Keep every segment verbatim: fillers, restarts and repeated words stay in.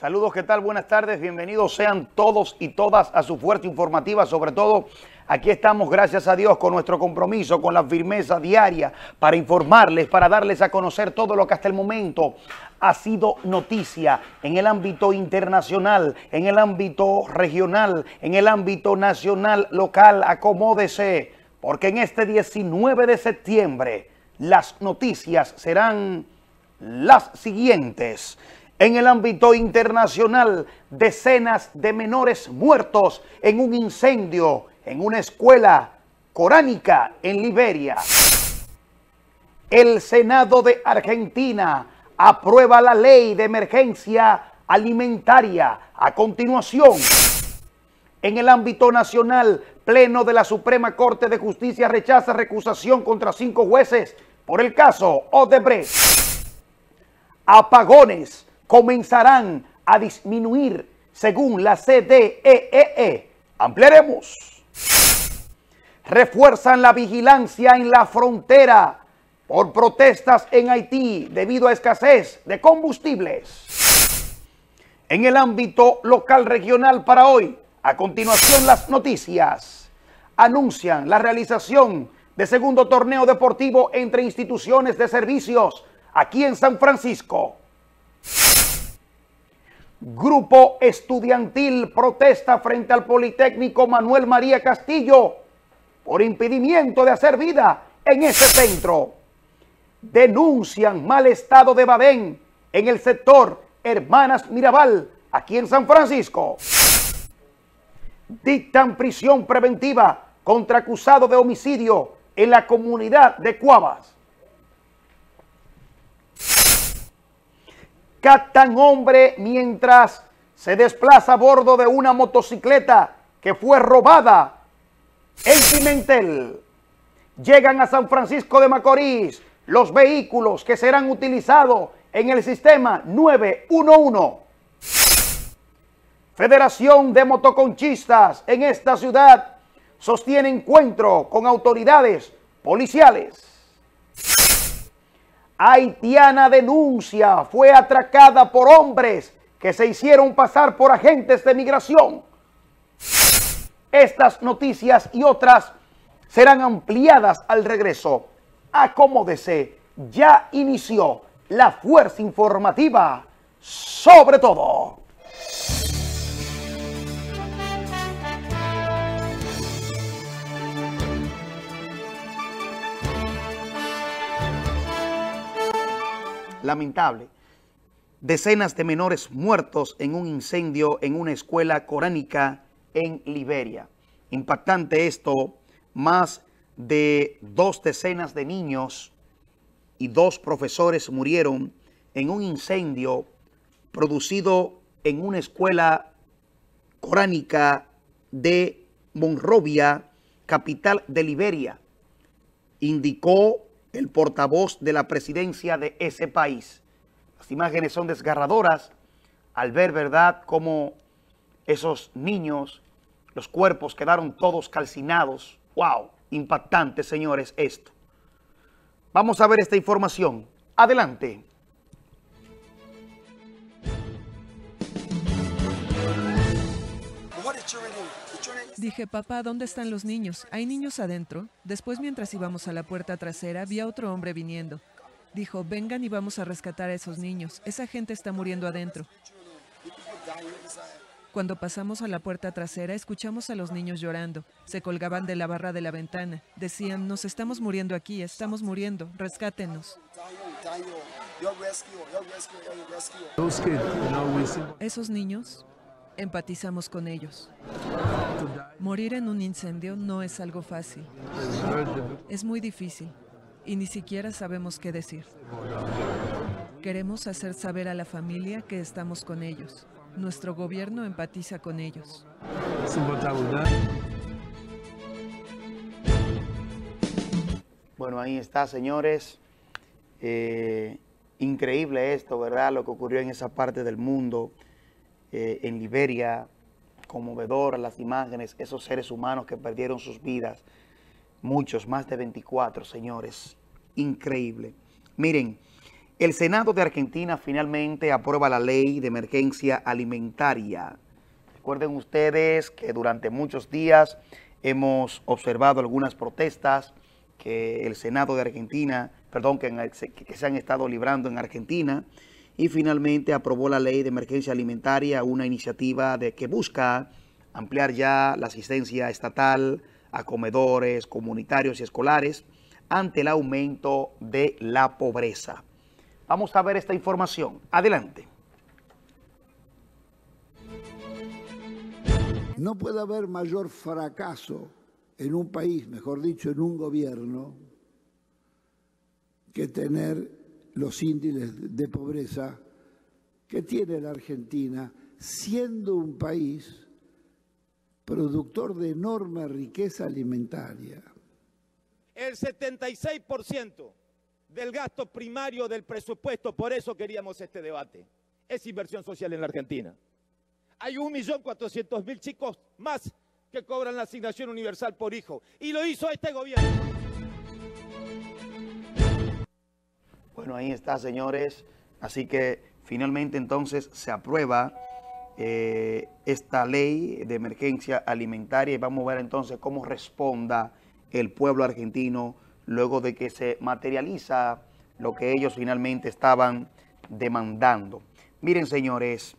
Saludos, ¿qué tal? Buenas tardes, bienvenidos sean todos y todas a su fuerza informativa. Sobre todo, aquí estamos, gracias a Dios, con nuestro compromiso, con la firmeza diaria para informarles, para darles a conocer todo lo que hasta el momento ha sido noticia en el ámbito internacional, en el ámbito regional, en el ámbito nacional, local. Acomódese, porque en este diecinueve de septiembre las noticias serán las siguientes. En el ámbito internacional, decenas de menores muertos en un incendio en una escuela coránica en Liberia. El Senado de Argentina aprueba la ley de emergencia alimentaria. A continuación, en el ámbito nacional, Pleno de la Suprema Corte de Justicia rechaza recusación contra cinco jueces por el caso Odebrecht. Apagones comenzarán a disminuir según la C D E E E. Ampliaremos. Refuerzan la vigilancia en la frontera por protestas en Haití debido a escasez de combustibles. En el ámbito local regional para hoy, a continuación las noticias. Anuncian la realización de segundo torneo deportivo entre instituciones de servicios aquí en San Francisco. Grupo estudiantil protesta frente al Politécnico Manuel María Castillo por impedimento de hacer vida en ese centro. Denuncian mal estado de Badén en el sector Hermanas Mirabal, aquí en San Francisco. Dictan prisión preventiva contra acusado de homicidio en la comunidad de Cuavas. Captan hombre mientras se desplaza a bordo de una motocicleta que fue robada en Pimentel. Llegan a San Francisco de Macorís los vehículos que serán utilizados en el sistema nueve uno uno. Federación de Motoconchistas en esta ciudad sostiene encuentro con autoridades policiales. Haitiana denuncia fue atracada por hombres que se hicieron pasar por agentes de migración. Estas noticias y otras serán ampliadas al regreso. Acomódese, ya inició la fuerza informativa sobre todo. Lamentable. Decenas de menores muertos en un incendio en una escuela coránica en Liberia. Impactante esto, más de dos decenas de niños y dos profesores murieron en un incendio producido en una escuela coránica de Monrovia, capital de Liberia, indicó el portavoz de la presidencia de ese país. Las imágenes son desgarradoras al ver, ¿verdad?, cómo esos niños, los cuerpos quedaron todos calcinados. ¡Wow! Impactante, señores, esto. Vamos a ver esta información. Adelante. Dije, papá, ¿dónde están los niños? ¿Hay niños adentro? Después, mientras íbamos a la puerta trasera, vi a otro hombre viniendo. Dijo, vengan y vamos a rescatar a esos niños. Esa gente está muriendo adentro. Cuando pasamos a la puerta trasera, escuchamos a los niños llorando. Se colgaban de la barra de la ventana. Decían, nos estamos muriendo aquí, estamos muriendo, rescátenos. Esos niños, empatizamos con ellos. Morir en un incendio no es algo fácil. Es muy difícil y ni siquiera sabemos qué decir. Queremos hacer saber a la familia que estamos con ellos. Nuestro gobierno empatiza con ellos. Bueno, ahí está, señores. Eh, increíble esto, ¿verdad? Lo que ocurrió en esa parte del mundo, eh, en Liberia. Conmovedor las imágenes, esos seres humanos que perdieron sus vidas. Muchos, más de veinticuatro, señores. Increíble. Miren, El Senado de Argentina finalmente aprueba la ley de emergencia alimentaria. Recuerden ustedes que durante muchos días hemos observado algunas protestas que el Senado de Argentina, perdón, que, en, que se han estado librando en Argentina, y finalmente aprobó la ley de emergencia alimentaria, una iniciativa de que busca ampliar ya la asistencia estatal a comedores comunitarios y escolares ante el aumento de la pobreza. Vamos a ver esta información. Adelante. No puede haber mayor fracaso en un país, mejor dicho, en un gobierno, que tener los índices de pobreza que tiene la Argentina, siendo un país productor de enorme riqueza alimentaria. El setenta y seis por ciento del gasto primario del presupuesto, por eso queríamos este debate, es inversión social en la Argentina. Hay un millón cuatrocientos mil chicos más que cobran la asignación universal por hijo, y lo hizo este gobierno. Bueno, ahí está, señores. Así que finalmente entonces se aprueba eh, esta ley de emergencia alimentaria y vamos a ver entonces cómo responda el pueblo argentino luego de que se materializa lo que ellos finalmente estaban demandando. Miren, señores,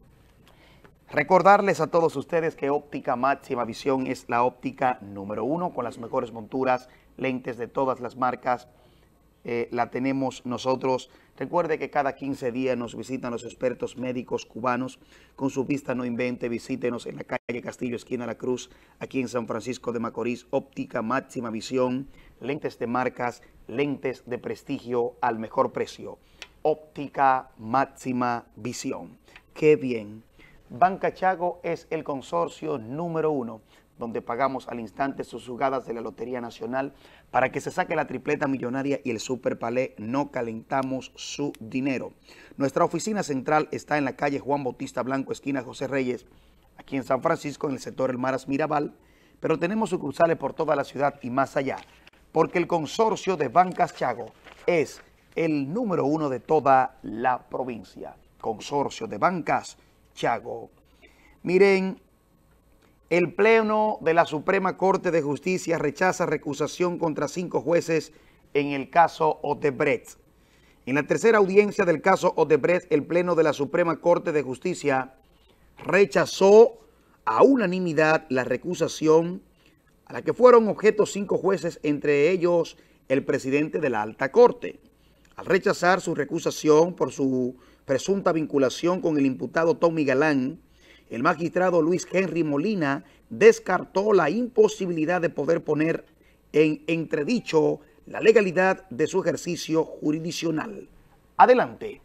recordarles a todos ustedes que Óptica Máxima Visión es la óptica número uno con las mejores monturas, lentes de todas las marcas. Eh, la tenemos nosotros. Recuerde que cada quince días nos visitan los expertos médicos cubanos. Con su vista no invente, visítenos en la calle Castillo, esquina La Cruz, aquí en San Francisco de Macorís. Óptica Máxima Visión, lentes de marcas, lentes de prestigio al mejor precio. Óptica Máxima Visión. ¡Qué bien! Banca Chago es el consorcio número uno, donde pagamos al instante sus jugadas de la Lotería Nacional para que se saque la tripleta millonaria y el Super Palé. No calentamos su dinero. Nuestra oficina central está en la calle Juan Bautista Blanco, esquina José Reyes, aquí en San Francisco, en el sector El Maras Mirabal, pero tenemos sucursales por toda la ciudad y más allá, porque el consorcio de Bancas Chago es el número uno de toda la provincia. Consorcio de Bancas Chago. Miren, el Pleno de la Suprema Corte de Justicia rechaza recusación contra cinco jueces en el caso Odebrecht. En la tercera audiencia del caso Odebrecht, el Pleno de la Suprema Corte de Justicia rechazó a unanimidad la recusación a la que fueron objeto cinco jueces, entre ellos el presidente de la Alta Corte. Al rechazar su recusación por su presunta vinculación con el imputado Tommy Galán, el magistrado Luis Henry Molina descartó la imposibilidad de poder poner en entredicho la legalidad de su ejercicio jurisdiccional. Adelante.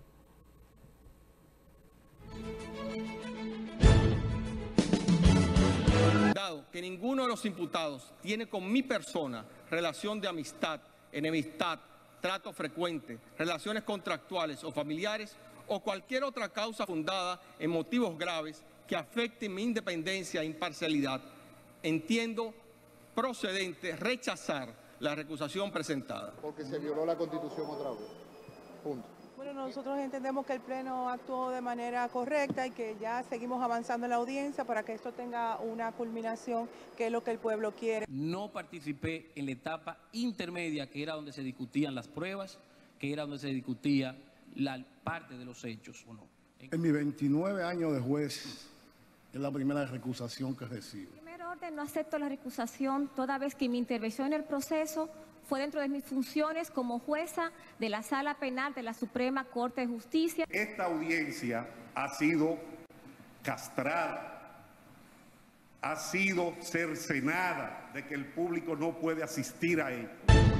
Dado que ninguno de los imputados tiene con mi persona relación de amistad, enemistad, trato frecuente, relaciones contractuales o familiares o cualquier otra causa fundada en motivos graves que afecten mi independencia e imparcialidad, entiendo procedente rechazar la recusación presentada. Porque se violó la Constitución otra vez. Punto. Bueno, nosotros entendemos que el Pleno actuó de manera correcta y que ya seguimos avanzando en la audiencia para que esto tenga una culminación, que es lo que el pueblo quiere. No participé en la etapa intermedia, que era donde se discutían las pruebas, que era donde se discutía la parte de los hechos, ¿o no? En mis veintinueve años de juez, es la primera recusación que recibo. En primer orden, no acepto la recusación toda vez que mi intervención en el proceso fue dentro de mis funciones como jueza de la Sala Penal de la Suprema Corte de Justicia. Esta audiencia ha sido castrada, ha sido cercenada de que el público no puede asistir a ella.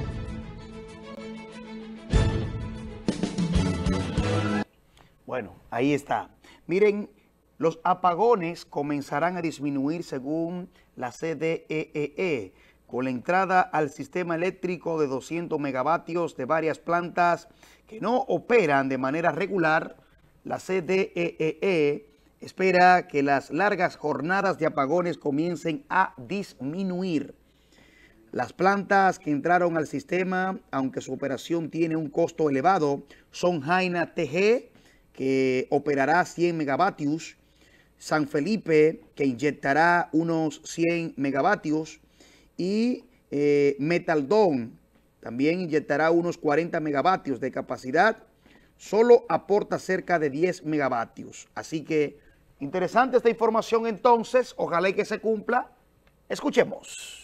Bueno, ahí está. Miren, los apagones comenzarán a disminuir según la C D E E E, con la entrada al sistema eléctrico de doscientos megavatios de varias plantas que no operan de manera regular. La C D E E E espera que las largas jornadas de apagones comiencen a disminuir. Las plantas que entraron al sistema, aunque su operación tiene un costo elevado, son Jaina T G, que operará cien megavatios, San Felipe, que inyectará unos cien megavatios, y eh, Metaldón también inyectará unos cuarenta megavatios de capacidad. Solo aporta cerca de diez megavatios. Así que interesante esta información entonces. Ojalá y que se cumpla. Escuchemos.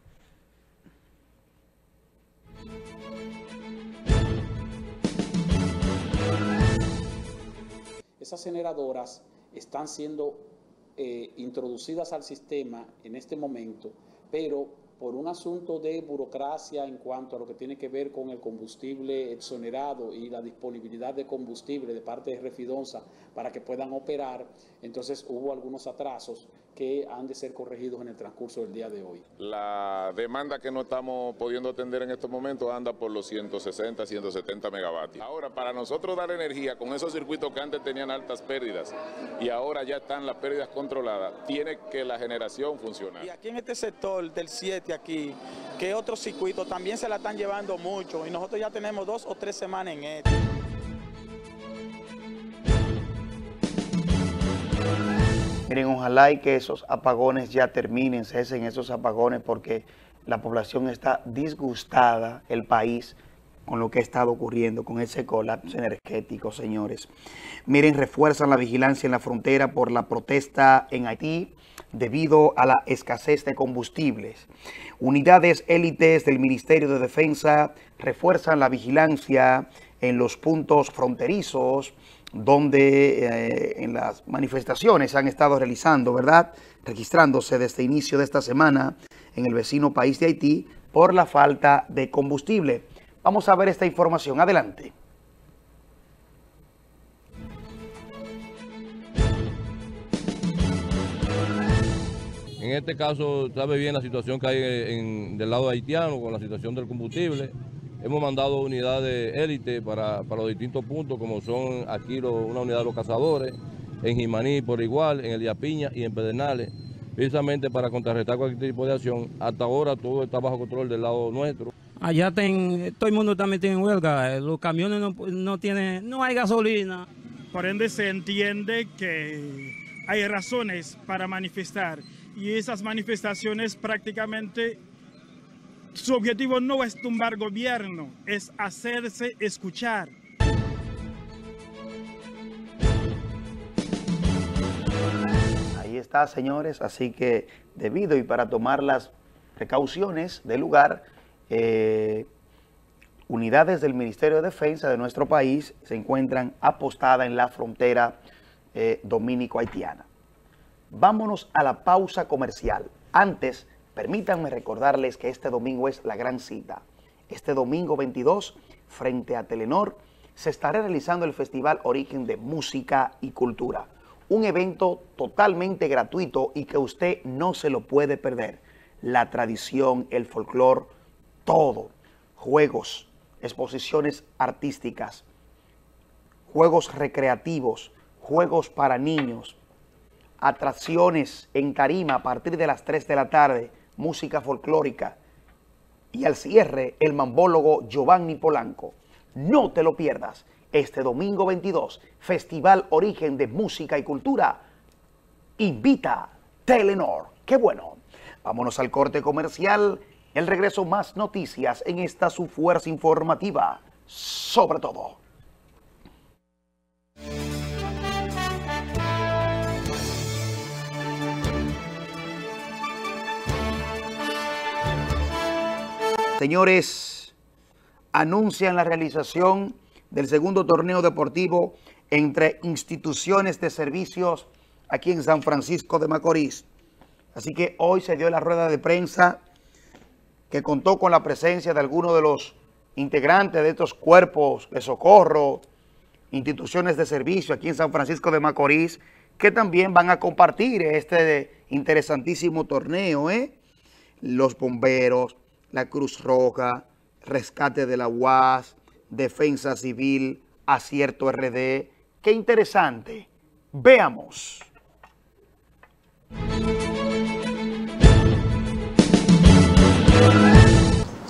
Esas generadoras están siendo eh, introducidas al sistema en este momento, pero por un asunto de burocracia en cuanto a lo que tiene que ver con el combustible exonerado y la disponibilidad de combustible de parte de Refidonza para que puedan operar, entonces hubo algunos atrasos que han de ser corregidos en el transcurso del día de hoy. La demanda que no estamos pudiendo atender en estos momentos anda por los ciento sesenta, ciento setenta megavatios. Ahora, para nosotros dar energía con esos circuitos que antes tenían altas pérdidas y ahora ya están las pérdidas controladas, tiene que la generación funcionar. Y aquí en este sector del siete aquí, que otros circuitos también se la están llevando mucho y nosotros ya tenemos dos o tres semanas en esto. Miren, ojalá y que esos apagones ya terminen, cesen esos apagones, porque la población está disgustada, el país, con lo que ha estado ocurriendo, con ese colapso energético, señores. Miren, refuerzan la vigilancia en la frontera por la protesta en Haití debido a la escasez de combustibles. Unidades élites del Ministerio de Defensa refuerzan la vigilancia en los puntos fronterizos donde eh, en las manifestaciones se han estado realizando, ¿verdad? Registrándose desde el inicio de esta semana en el vecino país de Haití por la falta de combustible. Vamos a ver esta información. Adelante. En este caso, sabe bien la situación que hay en, del lado haitiano con la situación del combustible. Hemos mandado unidades élite para, para los distintos puntos, como son aquí lo, una unidad de los cazadores, en Jimaní por igual, en El Piña y en Pedernales, precisamente para contrarrestar cualquier tipo de acción. Hasta ahora todo está bajo control del lado nuestro. Allá ten, todo el mundo está metido en huelga, los camiones no, no tienen, no hay gasolina. Por ende se entiende que hay razones para manifestar y esas manifestaciones prácticamente su objetivo no es tumbar gobierno, es hacerse escuchar. Ahí está, señores, así que debido y para tomar las precauciones del lugar, eh, unidades del Ministerio de Defensa de nuestro país se encuentran apostadas en la frontera eh, dominico-haitiana. Vámonos a la pausa comercial. Antes, permítanme recordarles que este domingo es la gran cita. Este domingo veintidós, frente a Telenor, se estará realizando el Festival Origen de Música y Cultura. Un evento totalmente gratuito y que usted no se lo puede perder. La tradición, el folclore, todo. Juegos, exposiciones artísticas, juegos recreativos, juegos para niños, atracciones en tarima a partir de las tres de la tarde, música folclórica y al cierre el mambólogo Giovanni Polanco. No te lo pierdas. Este domingo veintidós, Festival Origen de Música y Cultura. Invita Telenor. ¡Qué bueno! Vámonos al corte comercial. El regreso, más noticias en esta su fuerza informativa. Sobre todo. Señores, anuncian la realización del segundo torneo deportivo entre instituciones de servicios aquí en San Francisco de Macorís. Así que hoy se dio la rueda de prensa que contó con la presencia de algunos de los integrantes de estos cuerpos de socorro, instituciones de servicio aquí en San Francisco de Macorís, que también van a compartir este interesantísimo torneo, ¿eh? Los bomberos, la Cruz Roja, Rescate de la U A S, Defensa Civil, Acierto R D. ¡Qué interesante! Veamos.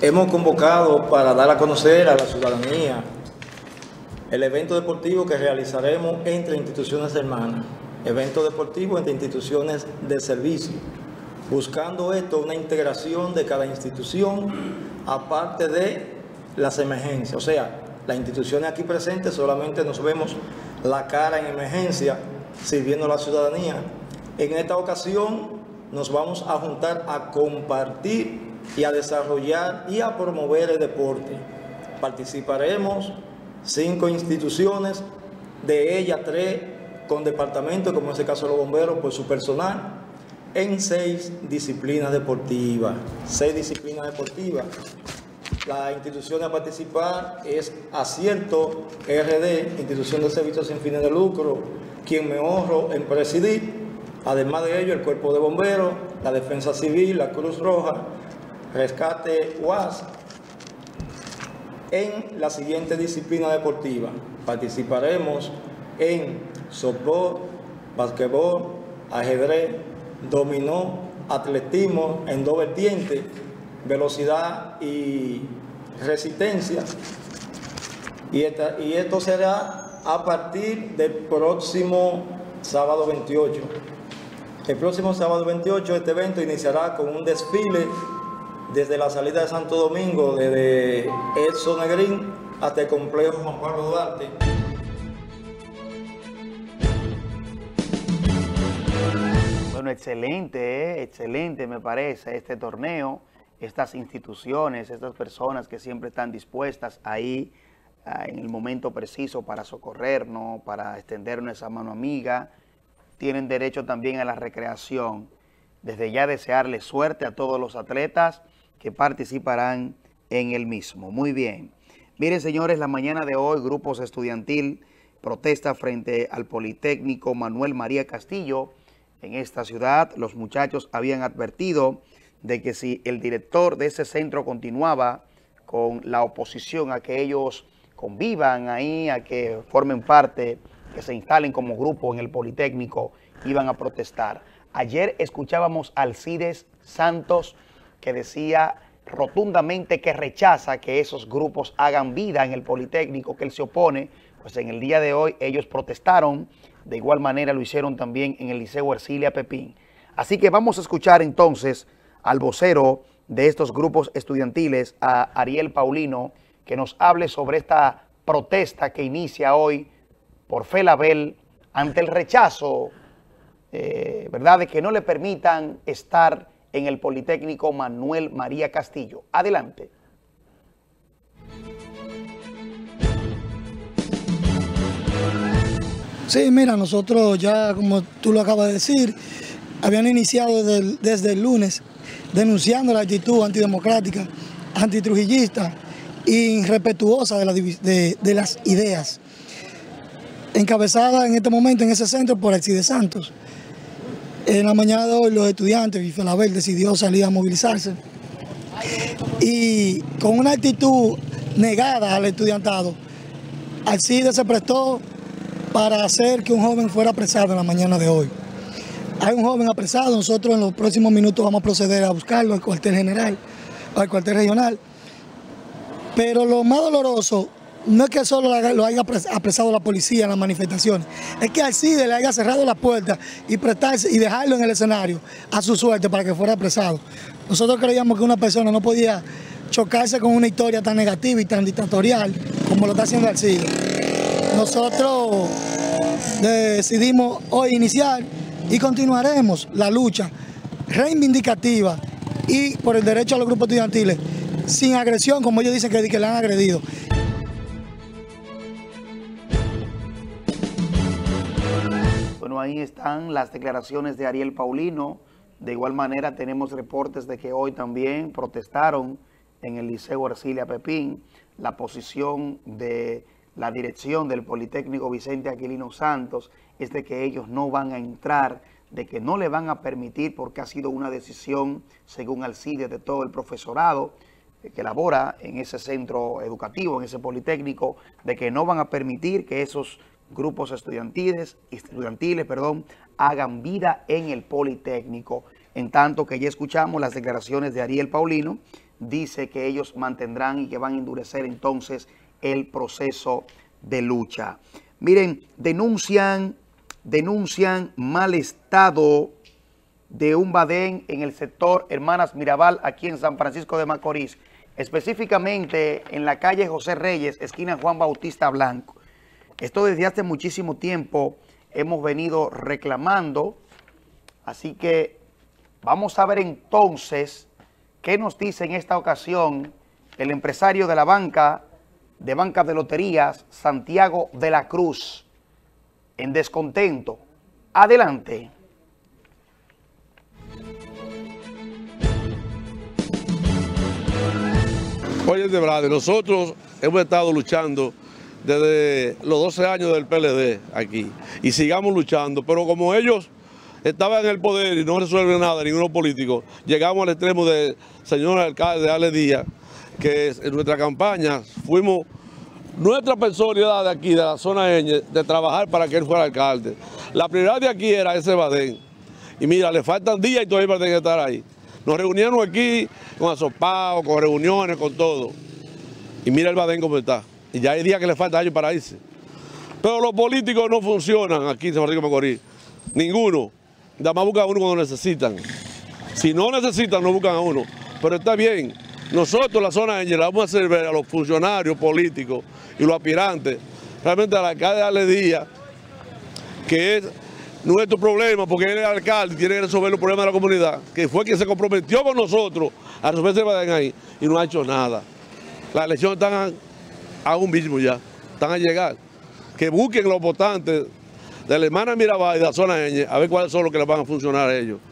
hemos convocado para dar a conocer a la ciudadanía el evento deportivo que realizaremos entre instituciones hermanas, evento deportivo entre instituciones de servicio, buscando esto una integración de cada institución aparte de las emergencias. O sea, las instituciones aquí presentes solamente nos vemos la cara en emergencia sirviendo a la ciudadanía. En esta ocasión nos vamos a juntar a compartir y a desarrollar y a promover el deporte. Participaremos cinco instituciones, de ellas tres con departamentos, como en este caso los bomberos, por su personal, en seis disciplinas deportivas. Seis disciplinas deportivas. La institución a participar es Acierto R D, Institución de Servicios sin fines de lucro, quien me honro en presidir. Además de ello, el Cuerpo de Bomberos, la Defensa Civil, la Cruz Roja, Rescate U A S. En la siguiente disciplina deportiva participaremos en softball, basquetbol, ajedrez, dominó, atletismo en dos vertientes, velocidad y resistencia. Y, esta, y esto será a partir del próximo sábado veintiocho. El próximo sábado veintiocho este evento iniciará con un desfile desde la salida de Santo Domingo, desde Edson Negrín hasta el complejo Juan Pablo Duarte. Bueno, excelente, ¿eh? excelente me parece este torneo, estas instituciones, estas personas que siempre están dispuestas ahí uh, en el momento preciso para socorrernos, para extendernos esa mano amiga, tienen derecho también a la recreación. Desde ya desearle suerte a todos los atletas que participarán en el mismo. Muy bien. Miren, señores, la mañana de hoy, grupos estudiantil protesta frente al Politécnico Manuel María Castillo. En esta ciudad, los muchachos habían advertido de que si el director de ese centro continuaba con la oposición a que ellos convivan ahí, a que formen parte, que se instalen como grupo en el Politécnico, iban a protestar. Ayer escuchábamos a Alcides Santos, que decía rotundamente que rechaza que esos grupos hagan vida en el Politécnico, que él se opone. Pues en el día de hoy ellos protestaron, de igual manera lo hicieron también en el Liceo Ercilia Pepín. Así que vamos a escuchar entonces al vocero de estos grupos estudiantiles, a Ariel Paulino, que nos hable sobre esta protesta que inicia hoy por Felabel ante el rechazo, eh, ¿verdad?, de que no le permitan estar en el Politécnico Manuel María Castillo. Adelante. Sí, mira, nosotros ya, como tú lo acabas de decir, habían iniciado desde el, desde el lunes denunciando la actitud antidemocrática, antitrujillista e irrespetuosa de, la, de, de las ideas, encabezada en este momento en ese centro por Alcides Santos. En la mañana de hoy los estudiantes y Felabel decidió salir a movilizarse y con una actitud negada al estudiantado, Alcides se prestó para hacer que un joven fuera apresado en la mañana de hoy. Hay un joven apresado, nosotros en los próximos minutos vamos a proceder a buscarlo al cuartel general, al cuartel regional, pero lo más doloroso no es que solo lo haya apresado la policía en las manifestaciones, es que Alcides le haya cerrado la puerta y prestarse y dejarlo en el escenario a su suerte para que fuera apresado. Nosotros creíamos que una persona no podía chocarse con una historia tan negativa y tan dictatorial como lo está haciendo Alcides. Nosotros decidimos hoy iniciar y continuaremos la lucha reivindicativa y por el derecho a los grupos estudiantiles, sin agresión, como ellos dicen que, que le han agredido. Bueno, ahí están las declaraciones de Ariel Paulino. De igual manera tenemos reportes de que hoy también protestaron en el Liceo Ercilia Pepín. La posición de la dirección del Politécnico Vicente Aquilino Santos es de que ellos no van a entrar, de que no le van a permitir, porque ha sido una decisión, según Alcides, de todo el profesorado que labora en ese centro educativo, en ese Politécnico, de que no van a permitir que esos grupos estudiantiles, estudiantiles perdón, hagan vida en el Politécnico. En tanto que ya escuchamos las declaraciones de Ariel Paulino, dice que ellos mantendrán y que van a endurecer entonces el proceso de lucha. Miren, denuncian, denuncian mal estado de un badén en el sector Hermanas Mirabal, aquí en San Francisco de Macorís, específicamente en la calle José Reyes, esquina Juan Bautista Blanco. Esto desde hace muchísimo tiempo hemos venido reclamando, así que vamos a ver entonces qué nos dice en esta ocasión el empresario de la banca, de bancas de loterías, Santiago de la Cruz, en descontento. Adelante. Oye, de verdad, nosotros hemos estado luchando desde los doce años del P L D aquí y sigamos luchando, pero como ellos estaban en el poder y no resuelven nada, ninguno político, llegamos al extremo del señor alcalde Ale Díaz, que en nuestra campaña fuimos nuestra personalidad de aquí, de la zona Ñ, de trabajar para que él fuera alcalde. La prioridad de aquí era ese badén. Y mira, le faltan días y todavía tienen que estar ahí. Nos reuníamos aquí con asopados, con reuniones, con todo. Y mira el badén cómo está. Y ya hay días que le falta años para irse. Pero los políticos no funcionan aquí en San Francisco de Macorís. Ninguno. Nada más buscan a uno cuando necesitan. Si no necesitan, no buscan a uno. Pero está bien. Nosotros, la zona Ñ, le vamos a hacer ver a los funcionarios políticos y los aspirantes, realmente al alcalde Ale Díaz, que es nuestro problema, porque él es el alcalde y tiene que resolver los problemas de la comunidad, que fue quien se comprometió con nosotros a resolver ese badén ahí y no ha hecho nada. Las elecciones están aún mismo ya, están a llegar. Que busquen los votantes de la hermana Mirabal y de la zona Ñ, a ver cuáles son los que les van a funcionar a ellos.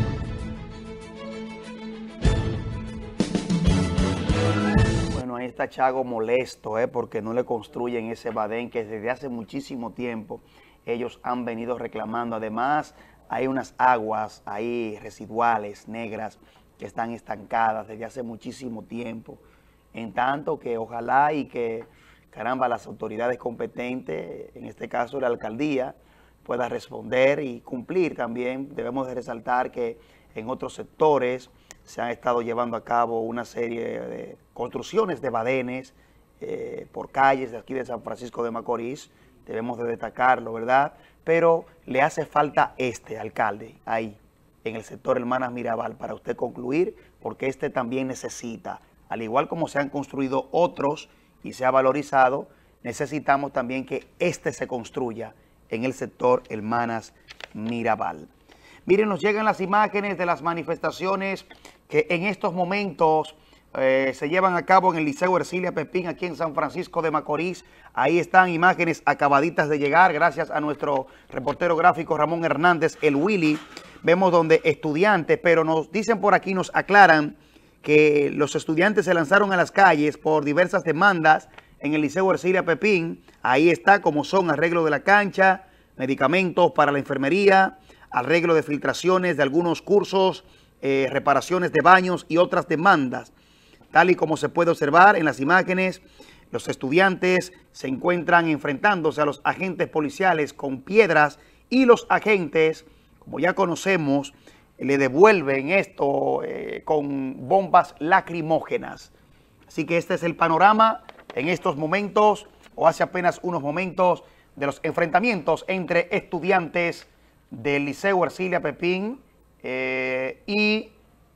Ahí está Chago molesto, eh, porque no le construyen ese badén que desde hace muchísimo tiempo ellos han venido reclamando. Además, hay unas aguas ahí residuales, negras, que están estancadas desde hace muchísimo tiempo. En tanto que ojalá y que, caramba, las autoridades competentes, en este caso la alcaldía, pueda responder y cumplir también. Debemos de resaltar que en otros sectores se han estado llevando a cabo una serie de construcciones de badenes eh, por calles de aquí de San Francisco de Macorís. Debemos de destacarlo, ¿verdad? Pero le hace falta este alcalde ahí, en el sector Hermanas Mirabal, para usted concluir, porque este también necesita, al igual como se han construido otros y se ha valorizado, necesitamos también que este se construya en el sector Hermanas Mirabal. Miren, nos llegan las imágenes de las manifestaciones que en estos momentos eh, se llevan a cabo en el Liceo Ercilia Pepín, aquí en San Francisco de Macorís. Ahí están imágenes acabaditas de llegar, gracias a nuestro reportero gráfico Ramón Hernández, el Willy. Vemos donde estudiantes, pero nos dicen por aquí, nos aclaran que los estudiantes se lanzaron a las calles por diversas demandas en el Liceo Ercilia Pepín. Ahí está, como son arreglo de la cancha, medicamentos para la enfermería, arreglo de filtraciones de algunos cursos, eh, reparaciones de baños y otras demandas. Tal y como se puede observar en las imágenes, los estudiantes se encuentran enfrentándose a los agentes policiales con piedras y los agentes, como ya conocemos, le devuelven esto eh, con bombas lacrimógenas. Así que este es el panorama en estos momentos, o hace apenas unos momentos, de los enfrentamientos entre estudiantes del Liceo Ercilia Pepín eh, y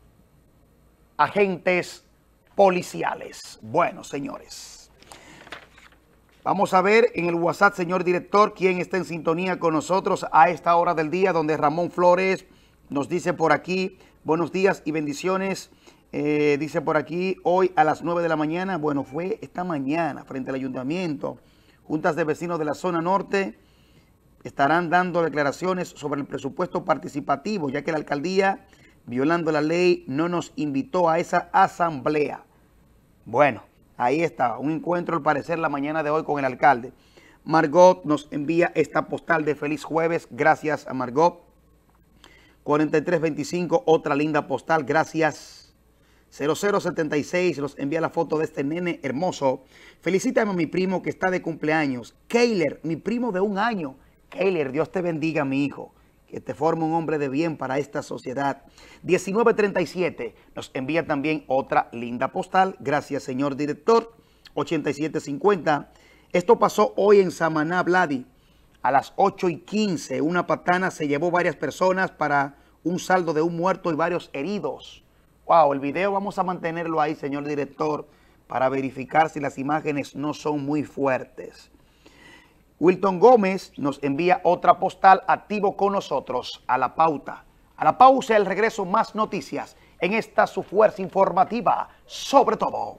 agentes policiales. Bueno, señores, vamos a ver en el WhatsApp, señor director, quién está en sintonía con nosotros a esta hora del día, donde Ramón Flores nos dice por aquí, buenos días y bendiciones. Eh, dice por aquí, hoy a las nueve de la mañana, bueno, fue esta mañana frente al ayuntamiento, juntas de vecinos de la zona norte estarán dando declaraciones sobre el presupuesto participativo, ya que la alcaldía, violando la ley, no nos invitó a esa asamblea. Bueno, ahí está, un encuentro al parecer la mañana de hoy con el alcalde. Margot nos envía esta postal de feliz jueves, gracias a Margot. cuarenta y tres veinticinco, otra linda postal, gracias. cero cero setenta y seis nos envía la foto de este nene hermoso. Felicítame a mi primo que está de cumpleaños. Keiler, mi primo de un año. Keiler, Dios te bendiga, mi hijo. que te forme un hombre de bien para esta sociedad. diecinueve treinta y siete nos envía también otra linda postal. Gracias, señor director. ochenta y siete cincuenta. Esto pasó hoy en Samaná, Vladi. A las ocho y quince, una patana se llevó varias personas para un saldo de un muerto y varios heridos. Wow, el video vamos a mantenerlo ahí, señor director, para verificar si las imágenes no son muy fuertes. Wilton Gómez nos envía otra postal, activo con nosotros, a la pauta. A la pausa, el regreso, más noticias en esta su fuerza informativa, sobre todo.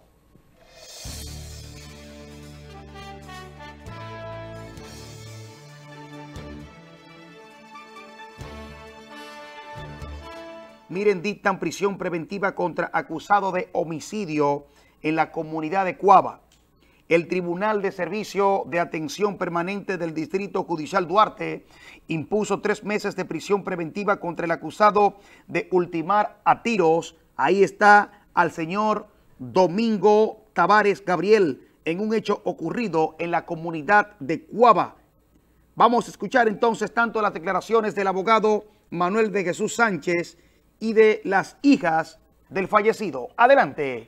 Miren, dictan prisión preventiva contra acusado de homicidio en la comunidad de Cuava. El Tribunal de Servicio de Atención Permanente del Distrito Judicial Duarte impuso tres meses de prisión preventiva contra el acusado de ultimar a tiros. Ahí está al señor Domingo Tavares Gabriel en un hecho ocurrido en la comunidad de Cuava. Vamos a escuchar entonces tanto las declaraciones del abogado Manuel de Jesús Sánchez y de las hijas del fallecido. Adelante.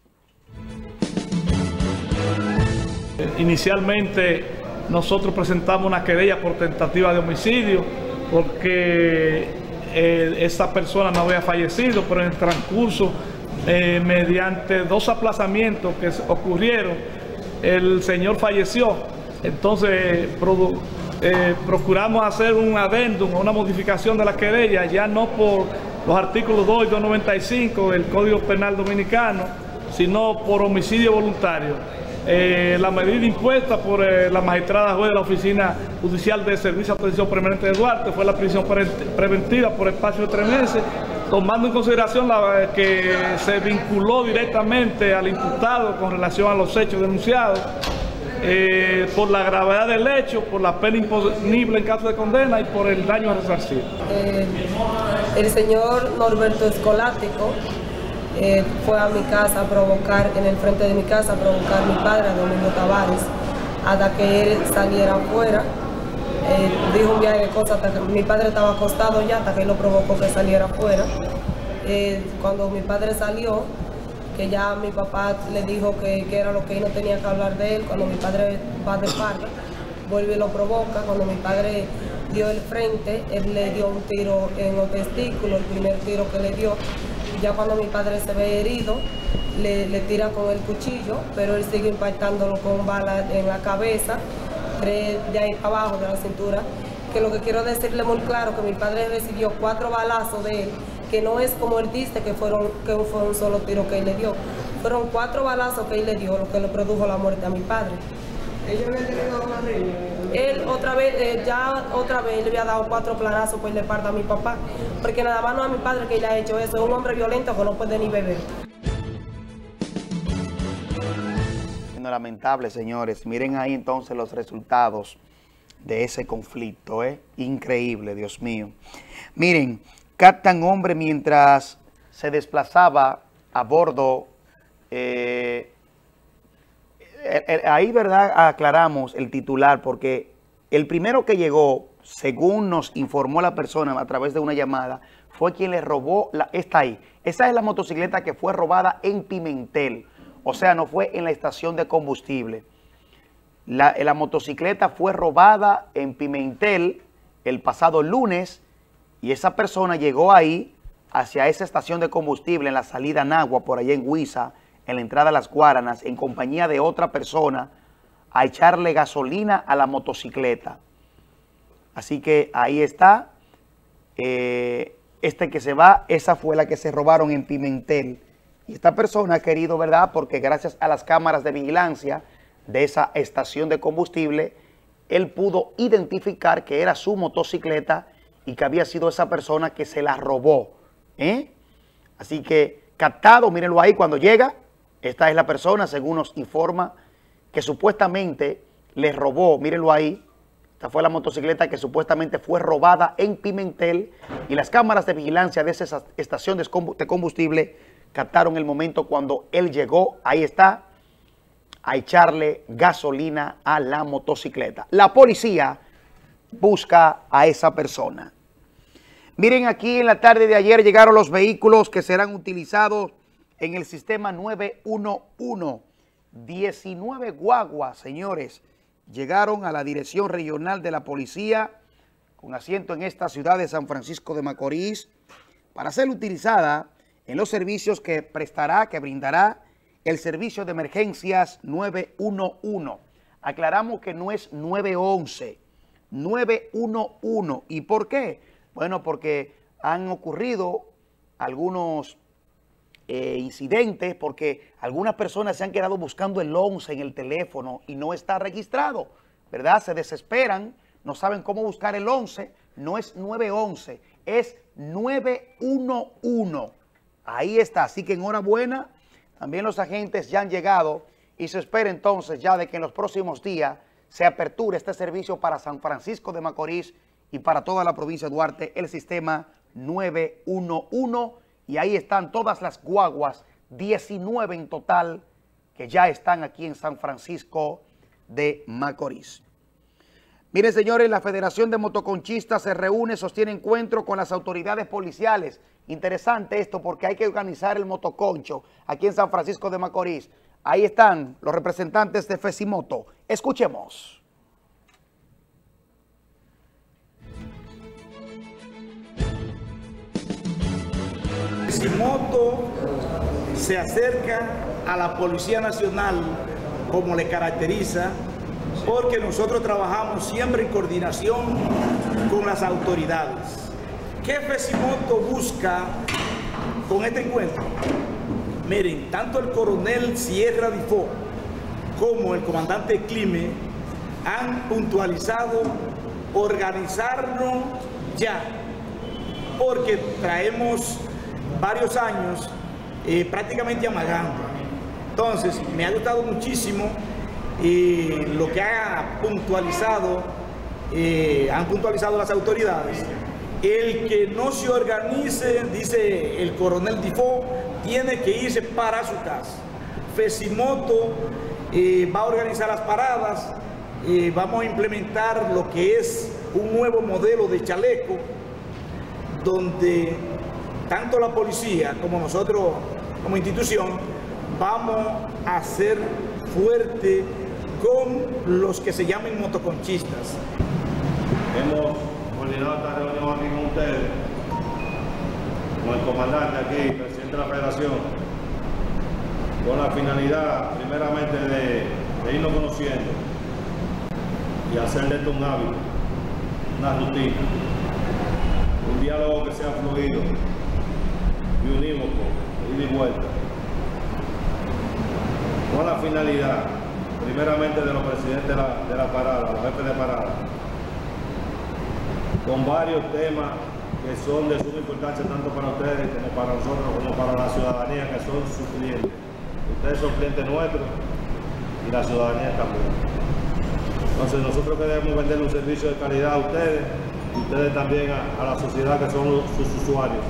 Inicialmente nosotros presentamos una querella por tentativa de homicidio porque eh, esa persona no había fallecido, pero en el transcurso, eh, mediante dos aplazamientos que ocurrieron, el señor falleció. Entonces produ eh, procuramos hacer un adendum, una modificación de la querella, ya no por los artículos dos y doscientos noventa y cinco del Código Penal Dominicano, sino por homicidio voluntario. Eh, la medida impuesta por eh, la magistrada juez de la Oficina Judicial de Servicio de Atención Permanente de Duarte fue la prisión pre preventiva por espacio de tres meses, tomando en consideración la, que se vinculó directamente al imputado con relación a los hechos denunciados, eh, por la gravedad del hecho, por la pena imponible en caso de condena y por el daño a resarcir. Eh, el señor Norberto Escolástico Eh, fue a mi casa a provocar, en el frente de mi casa, a provocar a mi padre, a Domingo Tavares, hasta que él saliera afuera. Eh, dijo un viaje de cosas, hasta que mi padre estaba acostado ya, hasta que él lo provocó que saliera afuera. Eh, cuando mi padre salió, que ya mi papá le dijo que, que era lo que él no tenía que hablar de él, cuando mi padre va de espalda, vuelve y lo provoca. Cuando mi padre dio el frente, él le dio un tiro en los testículos, el primer tiro que le dio. Ya cuando mi padre se ve herido, le, le tira con el cuchillo, pero él sigue impactándolo con balas en la cabeza, tres de ahí para abajo de la cintura. Que lo que quiero decirle muy claro, que mi padre recibió cuatro balazos de él, que no es como él dice que fueron que fue un solo tiro que él le dio. Fueron cuatro balazos que él le dio, lo que le produjo la muerte a mi padre. ¿Ellos habían tenido una riña? Él otra vez, eh, ya otra vez le había dado cuatro planazos por la espalda a mi papá, porque nada más no a mi padre que le ha hecho eso, es un hombre violento que no puede ni beber. Lamentable, señores. Miren ahí entonces los resultados de ese conflicto, ¿eh? Increíble, Dios mío. Miren, captan hombre mientras se desplazaba a bordo. Eh, eh, eh, ahí, ¿verdad? Aclaramos el titular porque el primero que llegó, según nos informó la persona a través de una llamada, fue quien le robó, la, está ahí. Esa es la motocicleta que fue robada en Pimentel. O sea, no fue en la estación de combustible. La, la motocicleta fue robada en Pimentel el pasado lunes y esa persona llegó ahí hacia esa estación de combustible en la salida Nagua, por allá en Huiza, en la entrada a Las Guaranas, en compañía de otra persona, a echarle gasolina a la motocicleta. Así que ahí está. Eh, este que se va, esa fue la que se robaron en Pimentel. Y esta persona ha querido, ¿verdad? Porque gracias a las cámaras de vigilancia de esa estación de combustible, él pudo identificar que era su motocicleta y que había sido esa persona que se la robó. ¿eh? Así que captado, mírenlo ahí cuando llega, esta es la persona, según nos informa, que supuestamente le robó, mírenlo ahí, esta fue la motocicleta que supuestamente fue robada en Pimentel y las cámaras de vigilancia de esa estación de combustible captaron el momento cuando él llegó, ahí está, a echarle gasolina a la motocicleta. La policía busca a esa persona. Miren, aquí en la tarde de ayer llegaron los vehículos que serán utilizados en el sistema nueve uno uno. diecinueve guaguas, señores, llegaron a la Dirección Regional de la Policía con asiento en esta ciudad de San Francisco de Macorís para ser utilizada en los servicios que prestará, que brindará el servicio de emergencias nueve uno uno. Aclaramos que no es nueve once, nueve uno uno. ¿Y por qué? Bueno, porque han ocurrido algunos eh, incidentes, porque algunas personas se han quedado buscando el once en el teléfono y no está registrado, ¿verdad? Se desesperan, no saben cómo buscar el once, no es nueve once, es nueve uno uno. Ahí está, así que enhorabuena, también los agentes ya han llegado y se espera entonces ya de que en los próximos días se aperture este servicio para San Francisco de Macorís y para toda la provincia de Duarte, el sistema nueve uno uno, y ahí están todas las guaguas, diecinueve en total, que ya están aquí en San Francisco de Macorís. Miren, señores, la Federación de Motoconchistas se reúne, sostiene encuentro con las autoridades policiales. Interesante esto porque hay que organizar el motoconcho aquí en San Francisco de Macorís. Ahí están los representantes de Fesimoto. Escuchemos. Fesimoto se acerca a la Policía Nacional como le caracteriza, porque nosotros trabajamos siempre en coordinación con las autoridades. ¿Qué Fesimoto busca con este encuentro? Miren, tanto el coronel Sierra Difo como el comandante Clime han puntualizado organizarnos ya, porque traemos varios años eh, prácticamente amagando. Entonces, me ha gustado muchísimo eh, lo que ha puntualizado, eh, han puntualizado las autoridades. El que no se organice, dice el coronel Difo, tiene que irse para su casa. Fesimoto eh, va a organizar las paradas, eh, vamos a implementar lo que es un nuevo modelo de chaleco, donde tanto la policía como nosotros como institución vamos a ser fuerte con los que se llamen motoconchistas. Hemos coordinado esta reunión aquí con ustedes, con el comandante aquí, presidente de la federación, con la finalidad primeramente de, de irnos conociendo y hacer de esto un hábito, una rutina, un diálogo que sea fluido y unívoco, ida y vuelta, con la finalidad primeramente de los presidentes de la, de la parada, los jefes de parada, con varios temas que son de suma importancia tanto para ustedes como para nosotros, como para la ciudadanía, que son sus clientes. Ustedes son clientes nuestros y la ciudadanía también. Entonces nosotros queremos vender un servicio de calidad a ustedes y ustedes también a, a la sociedad, que son sus usuarios.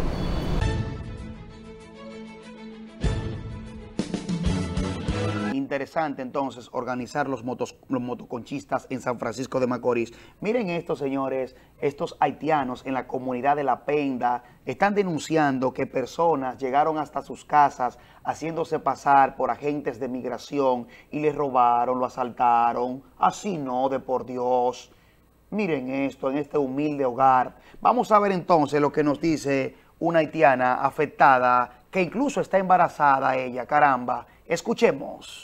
Interesante entonces organizar los, motos, los motoconchistas en San Francisco de Macorís. Miren esto, señores, estos haitianos en la comunidad de La Penda están denunciando que personas llegaron hasta sus casas haciéndose pasar por agentes de migración y les robaron, lo asaltaron. Así no, de por Dios. Miren esto en este humilde hogar. Vamos a ver entonces lo que nos dice una haitiana afectada, que incluso está embarazada ella, caramba. Escuchemos.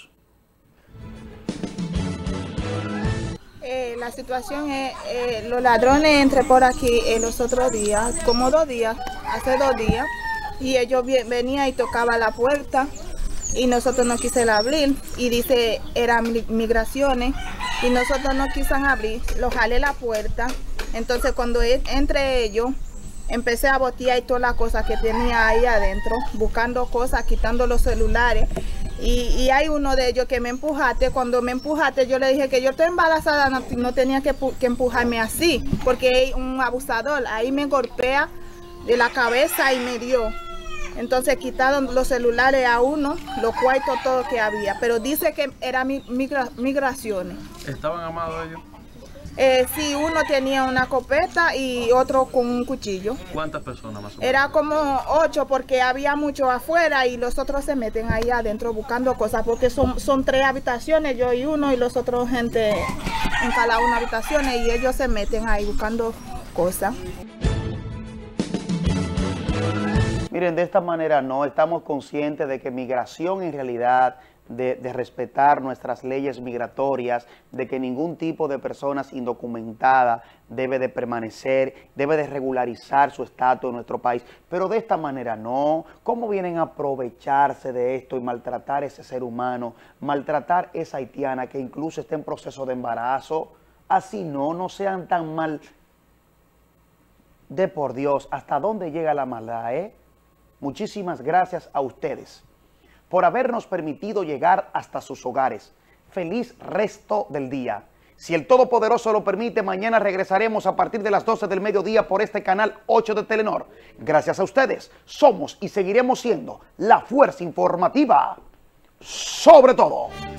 Eh, la situación es, eh, los ladrones entré por aquí eh, los otros días, como dos días, hace dos días, y ellos venían y tocaban la puerta y nosotros no quisimos abrir, y dice, eran migraciones, y nosotros no quisimos abrir, los jalé la puerta. Entonces cuando es, entre ellos, empecé a botear y todas las cosas que tenía ahí adentro, buscando cosas, quitando los celulares. Y, y hay uno de ellos que me empujaste. Cuando me empujaste, yo le dije que yo estoy embarazada, no, no tenía que, que empujarme así, porque hay un abusador. Ahí me golpea de la cabeza y me dio. Entonces quitaron los celulares a uno, los cuartos, todo que había. Pero dice que eran migra, migraciones. ¿Estaban amados ellos? Eh, sí, uno tenía una escopeta y otro con un cuchillo. ¿Cuántas personas más o menos? Era como ocho porque había mucho afuera y los otros se meten ahí adentro buscando cosas porque son, son tres habitaciones, yo y uno, y los otros gente en cada una habitación y ellos se meten ahí buscando cosas. Miren, de esta manera no estamos conscientes de que migración en realidad, de, de respetar nuestras leyes migratorias, de que ningún tipo de personas indocumentadas debe de permanecer, debe de regularizar su estatus en nuestro país, pero de esta manera no. ¿Cómo vienen a aprovecharse de esto y maltratar a ese ser humano, maltratar a esa haitiana que incluso está en proceso de embarazo? Así no, no sean tan mal. De por Dios, ¿hasta dónde llega la maldad, eh? Muchísimas gracias a ustedes por habernos permitido llegar hasta sus hogares. Feliz resto del día. Si el Todopoderoso lo permite, mañana regresaremos a partir de las doce del mediodía por este canal ocho de Telenor. Gracias a ustedes, somos y seguiremos siendo la fuerza informativa sobre todo.